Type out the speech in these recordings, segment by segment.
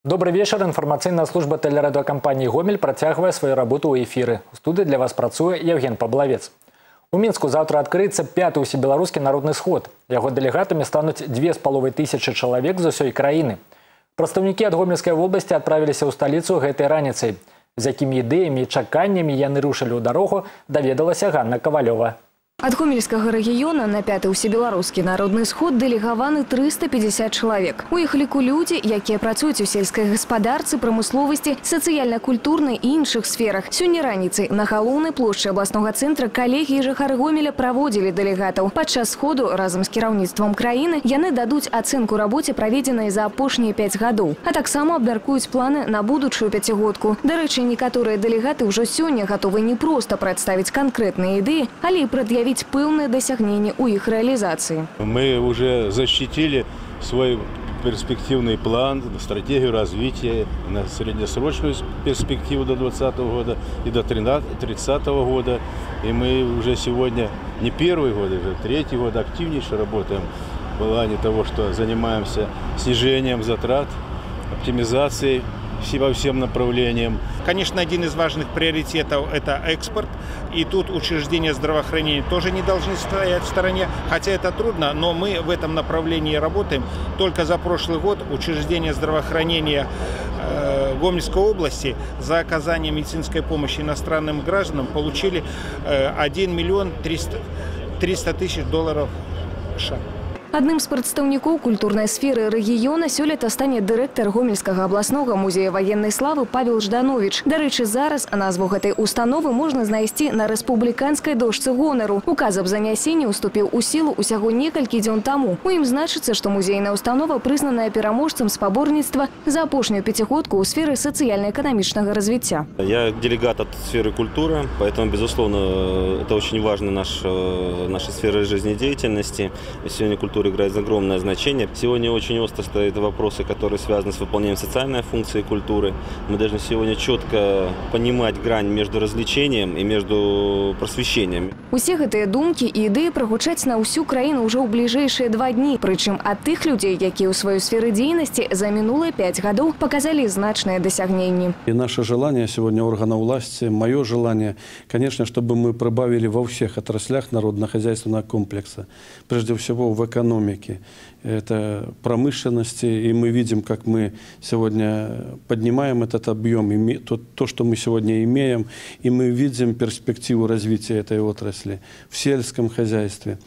Добрый вечер. Информационная служба телерадиокомпании «Гомель» протягивает свою работу у эфиры. В студии для вас працуе Евген Паблавец. У Мінску завтра открыется 5-й усебеларускі народный сход. Его делегатами станут 2500 человек з усёй краіны. Прадстаўнікі ад Гомельской области отправились в столицу гэтай раніцай. З якімі ідэямі і чаканнямі яны рушылі ў дарогу, даведалася Ганна Ковалёва. От Гомельского региона на 5-й усебеларускі народный сход делегаваны 350 человек. У іх ліку люди, якія працуюць у сельскай гаспадарцы, прамысловасці, сацыяльна-культурнай і іншых сферах. Сёння раніцай на галоўнай плошчы абласнога цэнтра калегі і жыхары Гомеля праводзілі дэлегатаў. Падчас сходу разам з кіраўніцтвам краіны яны дадуць ацэнку рабоце, праведзенай за апошнія 5 гадоў. А таксама абмяркуюць планы на будучую пяцігодку. Дарэчы, некаторыя дэлегаты ўжо сёння гатовы не проста прадставіць канкрэтныя ідэі, але і прад'явіць пэўныя дасягненні у их реализации. Мы уже защитили свой перспективный план, стратегию развития на среднесрочную перспективу до 2020 года и до 2030 года. И мы уже сегодня не первый год, уже третий год активнейше работаем в плане того, что занимаемся снижением затрат, оптимизацией по всем направлениям. Конечно, один из важных приоритетов – это экспорт. И тут учреждения здравоохранения тоже не должны стоять в стороне. Хотя это трудно, но мы в этом направлении работаем. Только за прошлый год учреждения здравоохранения Гомельской области за оказание медицинской помощи иностранным гражданам получили 1 миллион 300 тысяч долларов США. Адным з прадстаўнікоў культурнай сферы рэгіёна сёлета стане дырэктар Гомельскага абласнога музея ваеннай славы Павел Жданович. Дарэчы, зараз назву гэтай установы можна знайсці на рэспубліканскай дошцы гонару. Указ аб занясенні уступіў у сілу усяго некалькі дзён таму. У ім значыцца, што музейная установа прызнаная пераможцам спаборніцтва за апошнюю пяцігодку ў сферы сацыяльна-эканамічнага развіцця. Я делегат от сферы культуры, поэтому, безусловно, это очень важно наша сфера жизнедеятельности. Сегодня культура играет огромное значение. Сегодня очень остро стоят вопросы, которые связаны с выполнением социальной функции культуры. Мы должны сегодня четко понимать грань между развлечением и между просвещением. Усе гэтыя думкі і ідэі прагучаць на ўсю краіну ўжо ў бліжэйшыя 2 дні. Прычым ад тых людзей, якія ў сваёй сферы дзейнасці за мінулыя 5 гадоў показали значныя дасягненні. И наше желание сегодня органов власти, мое желание, конечно, чтобы мы прибавили во всех отраслях народно-хозяйственного комплекса. Прежде всего в экономике, это промышленности, и мы видим, как мы сегодня поднимаем этот объем, то, что мы сегодня имеем, и мы видим перспективу развития этой отрасли в сельском хозяйстве,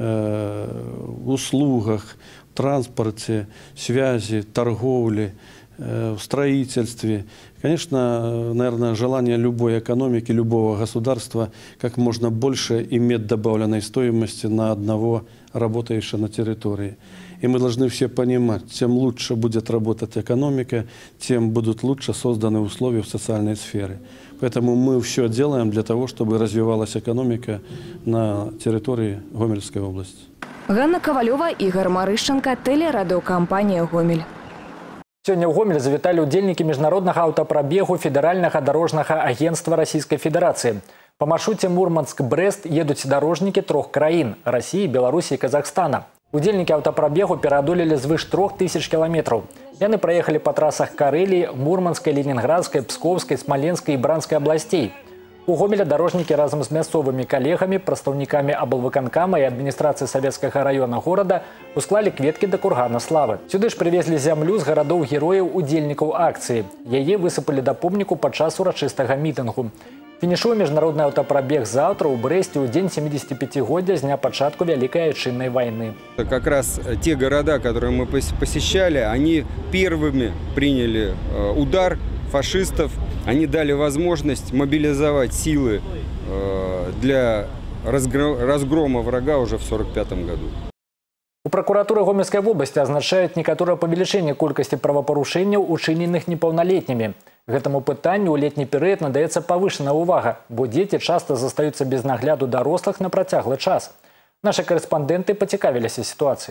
услугах, транспорте, связи, торговле, в строительстве. Конечно, наверное, желание любой экономики, любого государства как можно больше иметь добавленной стоимости на одного работающего на территории. И мы должны все понимать, тем лучше будет работать экономика, тем будут лучше созданы условия в социальной сфере. Поэтому мы все делаем для того, чтобы развивалась экономика на территории Гомельской области. Ганна Ковалёва, Игорь Марышченко, телерадиокомпания «Гомель». Сегодня в Гомель завітали удзельнікі міжнароднага аўтапрабегу Федеральнага дорожнага агентства Российской Федерации. По маршруте Мурманск-Брест едут дорожники 3 краін – России, Беларуси и Казахстана. Удзельнікі аўтапрабегу пераадолелі звыш 3000 километров. Яны проехали по трассах Карелии, Мурманской, Ленинградской, Псковской, Смоленской и Бранской областей. У Гомеля дорожники разом с мясцовыми коллегами, представниками облвыканкама и администрации Советского района города усклали кветки до кургана славы. Сюда ж привезли зямлю с городов-героев удзельников акции. Яе высыпали до помнику подчас урачыстага митингу. Финишуе международный аўтапрабег завтра у Бресте у день 75-годия с дня початку Великой Отчинной войны. Как раз те города, которые мы посещали, они первыми приняли удар фашистов. Они дали возможность мобилизовать силы для разгрома врага уже в 1945 году. У прокуратуры Гомельской области означает некоторое павелічэнне колькасці правапарушэнняў, учыненых непаўналетнімі. Гэтаму пытанню ў летні перыяд надаецца павышаная увага, бо дзеці часто застаюцца без нагляду дарослых на працяглы час. Наши корреспонденты поцікавіліся ситуацией.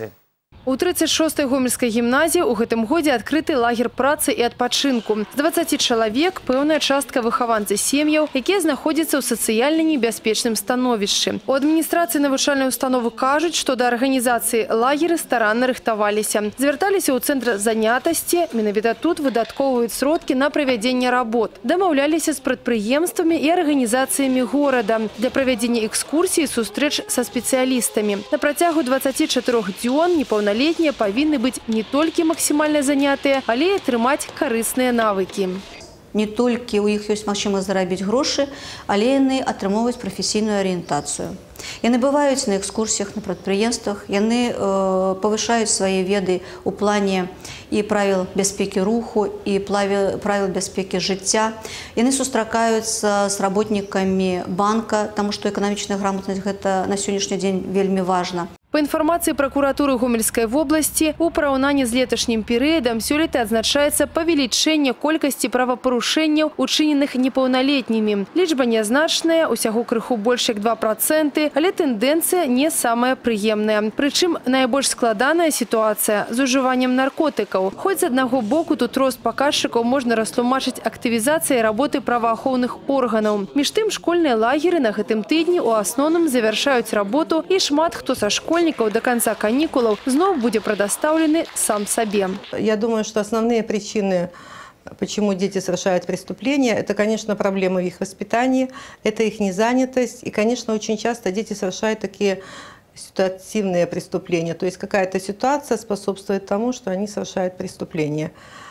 У 36-й гомельской гімназіі у гэтым годзе адкрыты лагер працы і адпачынку. З 20 чалавек пэўная частка выхаванцы сем'яў, якія знаходзяцца ў сацыяльна небяспечным становішчы. У адміністрацыі навучальнай установы кажуць, што да арганізацыі лагеры старанна рыхтаваліся. Звярталіся ў цэнтр занятасці, менавіта тут выдаткоўваюць сродкі на правядзенне работ. Дамаўляліся з прадпрыемствамі і арганізацыямі горада для правядзення экскурсій і сустрэч са спецыялістамі. На працягу 24 дзён непаўналетнія павінны быць не толькі максімальна занятыя, але і атрымаць карысныя навыкі. Не толькі ў іх ёсць магчымасць зарабіць грошы, але яны атрымоўваюць прафесійную арыентацыю. Яны бываюць на экскурсіях, на прадпрыемствах, яны павышаюць свае веды ў плане і правіл бяспекі руху, і правіл бяспекі жыцця. Яны сустракаюцца з работнікамі банка, таму што эканамічная грамотнасць гэта на сённяшні дзень вельмі важна. По информации прокуратуры Гомельской области, у параўнанні з леташнім перыядам сёлета адзначаецца павелічэнне колькасці правапарушэнняў, учыненых непаўналетнімі. Лічба нязначная, усяго крыху больш як 2%, але тэндэнцыя не самая прыемная. Прычым найбольш складаная сітуацыя з ужываннем наркотыкаў. Хоць з аднаго боку тут рост паказчыкаў можна растлумачыць актывізацыяй работы праваахоўных органаў. Між тым школьныя лагеры на гэтым тыдні у асноўным завяршаюць работу, і шмат хто са школьнікаў до конца каникулов снова будет предоставлены сам себе. Я думаю, что основные причины, почему дети совершают преступления, это, конечно, проблемы в их воспитании, это их незанятость. И, конечно, очень часто дети совершают такие ситуативные преступления. То есть какая-то ситуация способствует тому, что они совершают преступления.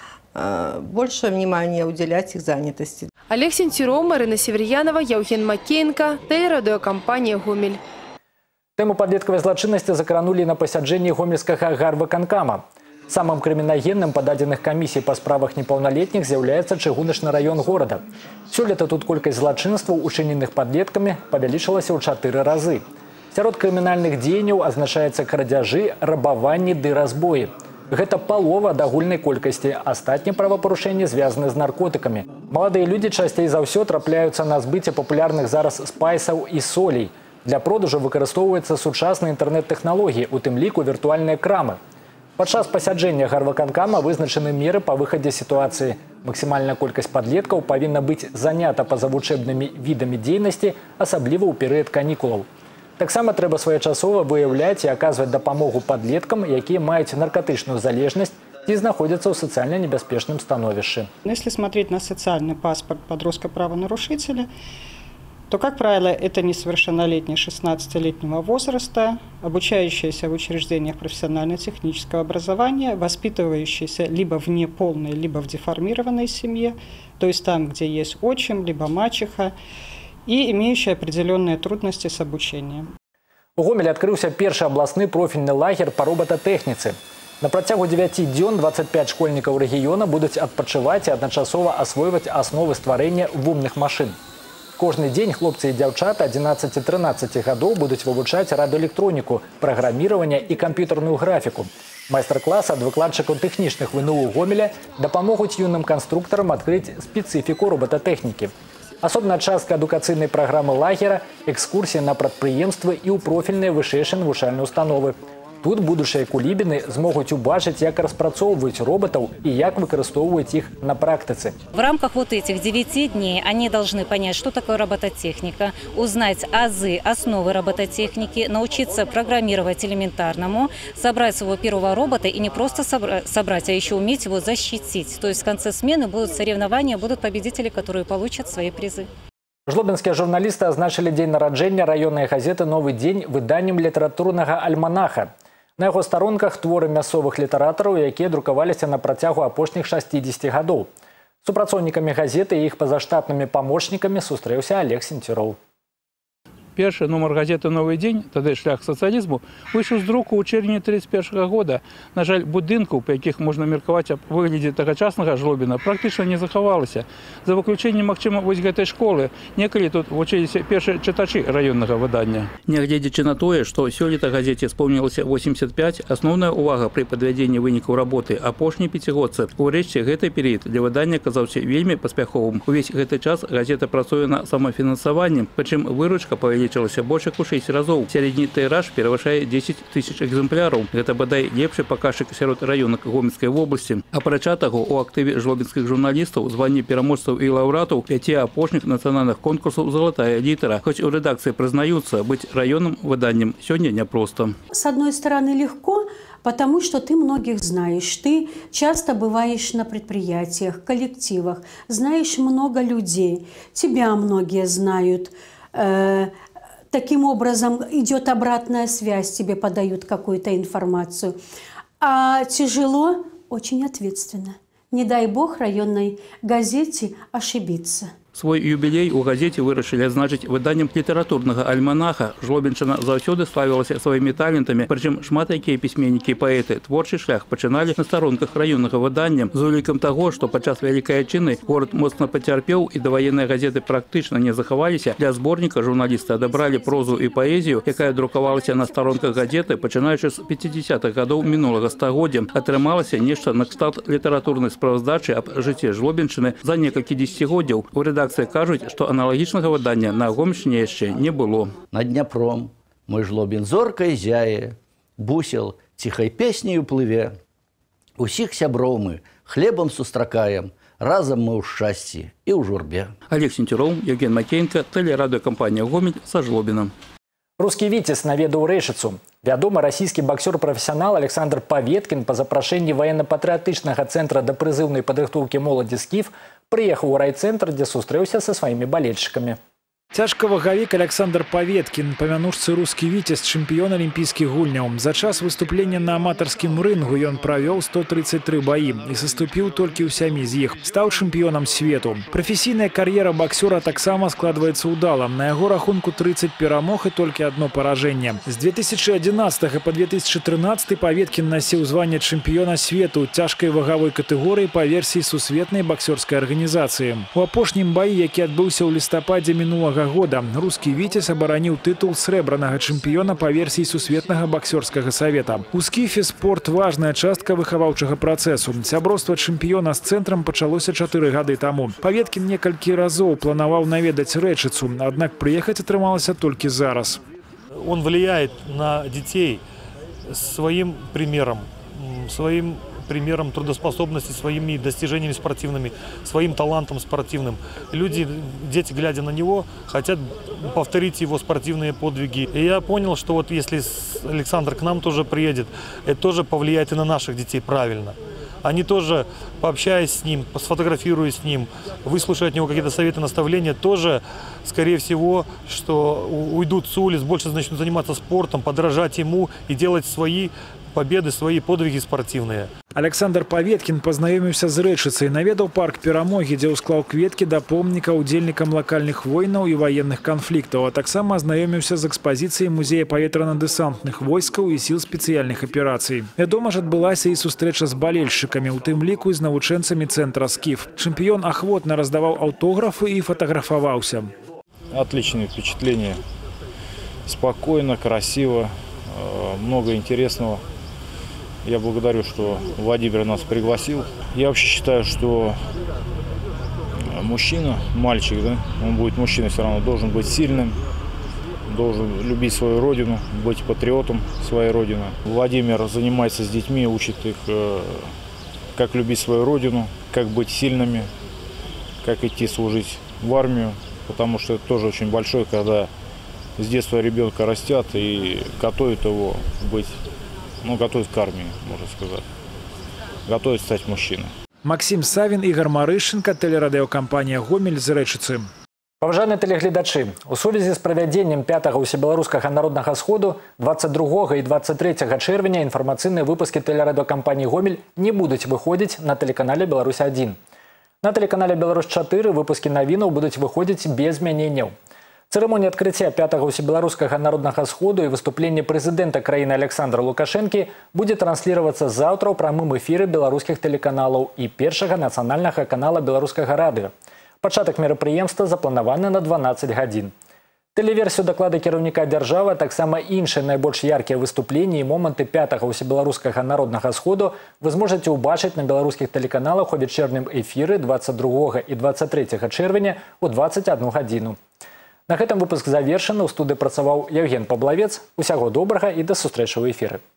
Больше внимания уделять их занятости. Олег Сенцюров, Марина Северьянова, Евген Макеенко, телерадиокомпания «Гомель». Тему падлеткавай злачыннасці закранулі на пасяджэнні гомельскага гарвыканкама. Самым крымінагенным па дадзеных камісій па справах непаўналетніх з'яўляецца чыгуначны раён горада. Сёлета тут колькасць злачынстваў, учыненых падлеткамі, павялічылася ў 4 разы. Сярод крымінальных дзеянняў азначаецца крадзяжы, рабаванні ды разбоі. Гэта палова ад агульнай колькасці, астатнія правапарушэнні звязаны з наркотыкамі. Маладыя людзі часцей за ўсё трапляюцца на збыце папулярных зараз спайсаў і солей. Для продажу выкарыстоўваюцца сучасныя інтэрнэт-тэхналогіі, у тым ліку віртуальныя крамы. Падчас пасяджэння гарвыканкама вызначаны меры па выхадзе сітуацыі. Максімальная колькасць падлеткаў павінна быць занята пазавучэбнымі відамі дзейнасці, асабліва ў перыяд канікулаў. Таксама трэба своечасова выяўляць і аказваць дапамогу падлеткам, якія маюць наркотычную залежнасць ці находятся в социально небеспечном становище. Если смотреть на социальный паспорт подростка-правонарушителя, то, как правило, это несовершеннолетние 16-летнего возраста, обучающиеся в учреждениях профессионально-технического образования, воспитывающиеся либо в неполной, либо в деформированной семье, то есть там, где есть отчим, либо мачеха, и имеющие определенные трудности с обучением. У Гомелі открылся первый областный профильный лагерь по робототехнице. На протягу 9 дзён 25 школьников региона будут отпочивать и одночасово освоивать основы створения умных машин. Кожны день хлопцы и девчата 11-13 годов будут вывучать радиоэлектронику, программирование и компьютерную графику. Майстер-класс от выкладчиков техничных ВНУ Гомеля допомогут юным конструкторам открыть специфику робототехники. Особная частка адукацыйнай программы лагера – экскурсии на прадпрыемствы и у профильные вышэйшыя навучальныя установы. Тут будущие кулибины смогут убачить, как распрацоўваюць роботов и как выкарыстоўваюць их на практике. В рамках вот этих 9 дней они должны понять, что такое робототехника, узнать азы, основы робототехники, научиться программировать элементарному, собрать своего первого робота и не просто собрать, а еще уметь его защитить. То есть в конце смены будут соревнования, будут победители, которые получат свои призы. Жлобинские журналисты означили день народження районной газеты «Новый день» выданнем литературного альманаха. На его сторонках творы мясцовых литераторов, якія друкаваліся на працягу апошніх 60 годов. Супрацоўнікамі газеты и их позаштатными помощниками сустрэўся Олег Сенцюров. Першы номер газеты «Новый день», тады шлях к социализму, вышел з друку ў чэрвені 1931 года. На жаль, будынкаў, па якіх можна меркаваць аб выглядзе тагачаснага Жлобіна, практычна не захавалася. За выключэннем, магчыма, вось гэтай школы, некалі тут вучыліся першыя чытачы раённага выдання. Нягледзячы на тое, што сёлета газеце спомнілася 85, асноўная ўвага пры падвядзенні вынікаў работы апошняй пяцігодцы. Урэшце, гэты перыяд для выдання казаўся вельмі паспяховым. Увесь гэты час газета працуе на самафінансаванні, прычым выручка павялічылася павялічылася больш як у 6 разоў. Сярэдні тыраж перавышае 10 тысяч экземпляраў. Гэта бадай лепшы паказчык сярод раёнак Гомельскай вобласці. Апрача таго, у актыве жлобінскіх журналістаў званні пераможцаў і лаўрэатаў 5 апошніх нацыянальных конкурсаў «Золотая літара». Хоць у рэдакцыі прызнаюцца, быць раённым выданнем сёння няпроста. С одной стороны, легко, потому что ты многих знаешь. Ты часто бываешь на предприятиях, коллективах, знаешь много людей, тебя многие знают. Таким образом идет обратная связь, тебе подают какую-то информацию. А тяжело, очень ответственно. Не дай бог районной газете ошибиться. Свой юбілей у газете вырашылі адзначыць выданнем літаратурнага альманаха. Жлобінчына заўсёды славілася сваімі талентамі, прычым шмат якія пісьменнікі і паэты творчы шлях пачыналі на старонках раённага выдання. З улікам таго, што падчас вялікай адчыны горад моцна пацярпеў і даваенныя газеты практычна не захаваліся, для зборніка журналісты адабралі прозу і паэзію, якая друкавалася на старонках газеты, пачынаючы з 50-х гадоў мінулага стагоддзя. Атрымалася нешта накшталт літаратурнай справаздачы аб жыцці Жлобінчыны за некалькі дзесяцігоддзяў. У рэдакцыі кажуць, што аналагічнага выдання на Гомельшчыне яшчэ не было. Над Дняпром мой Жлобін зоркай зяе, бусел ціхай песняю плыве. Усіх сяброў мы хлебам сустракаем, разам мы ў шчасці і ў журбе. Олег Сенцюроў, Евген Макеенко, тэлерадыёкампанія «Гомель» са Жлобіным. Русский «Витязь» наведаў Рэчыцу. Вядомы расійскі боксер-прафесіянал Александр Паветкін па запрашэнні военно-патрыятычнага цэнтра да прызыўнай падрыхтоўкі моладзі «Скіф» прыехаў у райцэнтр, дзе сустрэўся са сваімі балельшчыкамі. Цяжкавагавік Александр Паветкін, па мянушцы «Рускі Віцязь», чэмпіён алімпійскіх гульняў. За час выступлення на аматарскім рынгу ён правёў 133 баі і саступіў толькі ў 7 з іх. Стаў чэмпіёнам свету. Прафесійная кар'ера баксёра таксама складваецца ўдала. На яго рахунку 30 перамог і толькі одно паражэнне. З 2011 па 2013 Паветкін насіў званне чэмпіёна свету ў цяжкай вагавой катэгорыі па версіі сусветнай баксёрскай арганізацыі. У апошнім баі, які адбыўся ў лістападзе мінулага года, «Русский Витязь» абараніў тытул срэбранага чэмпіёна па версіі сусветнага баксёрскага савета. У «Скіфе» спорт – важная частка выхаваўчага працэсу. Сяброўства чэмпіёна з цэнтрам пачалося 4 гады таму. Паветкін некалькі разоў планаваў наведаць Рэчыцу, аднак прыехаць атрымалася толькі зараз. Он влияет на детей своим примером, трудоспособности, своими достижениями спортивными, своим талантом спортивным. Люди, дети, глядя на него, хотят повторить его спортивные подвиги. И я понял, что вот если Александр к нам тоже приедет, это тоже повлияет и на наших детей правильно. Они тоже, пообщаясь с ним, сфотографируясь с ним, выслушая от него какие-то советы, наставления, тоже, скорее всего, что уйдут с улиц, больше начнут заниматься спортом, подражать ему и делать свои победы, свои подвиги спортивные. Александр Паветкін пазнаёміўся з Рэчыцай, наведаў парк Перамогі, дзе ўсклаў кветкі да помніка ўдзельнікам лакальных войнаў і ваенных канфліктаў, а таксама азнаёміўся з экспазіцыяй музея паветрана-дэсантных войскаў і сіл спецыяльных аперацый. Вядома ж, адбылася і сустрэча з балельшчыкамі, у тым ліку і з навучэнцамі цэнтра «Скіф». Чэмпіён ахвотна раздаваў аўтографы і фотаграфаваўся. Отличные впечатления. Спокойно, красиво, много интересного. Я благодарю, что Владимир нас пригласил. Я вообще считаю, что мужчина, мальчик, да, он будет мужчиной все равно, должен быть сильным, должен любить свою родину, быть патриотом своей родины. Владимир занимается с детьми, учит их, как любить свою родину, как быть сильными, как идти служить в армию, потому что это тоже очень большое, когда с детства ребенка растят и готовят его быть, готовят к армии, можно сказать, готовят стать мужчиной. Максим Савін, Ігор Марышченко, тэлерадыёкампанія «Гомель» з Рэчыцы. Паважаныя тэлегледачы, у сувязі з правядзеннем 5-го ўсебеларускага народнага сходу 22 і 23 чэрвеня інфармацыйныя выпускі тэлерадыёкампаніі «Гомель» не будуць выходзіць на тэлеканале «Беларусь-1». На тэлеканале «Беларусь-4» выпускі навінаў будуць выходзіць без змяненняў. Церемонія адкрыцця 5-го ўсебеларускага народнага сходу і выступленне прэзідэнта краіны Александра Лукашэнкі будзе трансліравацца заўтра ў прамым эфіры беларускіх тэлеканалаў і першага нацыянальнага канала беларускага радыё. Пачатак мерапрыемства запланаваны на 12 гадзін. Тэлеверсію даклада кіраўніка дзяржавы, таксама іншыя найбольш яркія выступленні і моманты 5-го ўсебеларускага народнага сходу вы зможаце ўбачыць на беларускіх тэлеканалах у вечернім эфіры 22 і 23 чэрвеня ў 21 гадзіну. На гэтым выпуск завершаны. У студыі працаваў Евген Паблавец. Усяго добрага і да сустрэчы ў эфіры.